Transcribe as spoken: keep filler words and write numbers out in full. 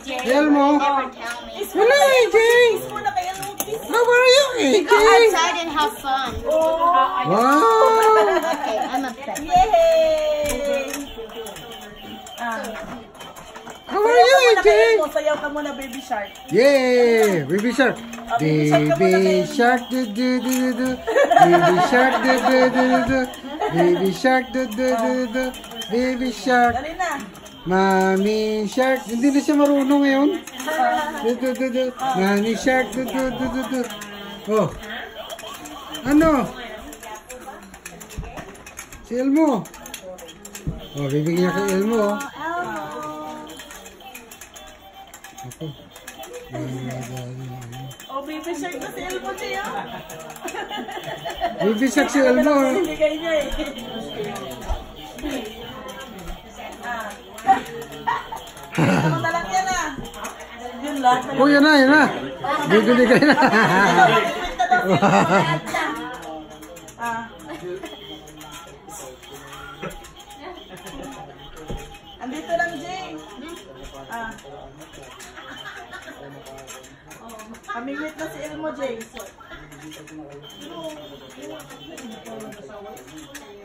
Elmo. Wala, A J. How are you, A J? Go outside and have fun. Wow. Okay, I'm upset. Yay! How are you, A J? Sayaw ka muna, baby shark. Yay! Baby shark. Baby shark. Do, do, do, do. Baby shark. Do, do, do, do. Baby shark. Do, do, do, do. Baby shark. Dali na. Mommy shark. Hindi na siya marunong ngayon. Do, do, do, do. Mommy shark. Do, do, do, do, do. Oh. Ano? Si Elmo. Oh, bibigyan niya kay Elmo. Oh. Ako. Oh, baby shark na si Elmo siya. Baby shark si Elmo. Hindi kayo niya eh. Ano na lang yan ah. Yun lang. Oh, yan na, yan na. Bibili kayo na. Ah. Andito lang, Jay. Ah. Amingwit na si Elmo, Jay.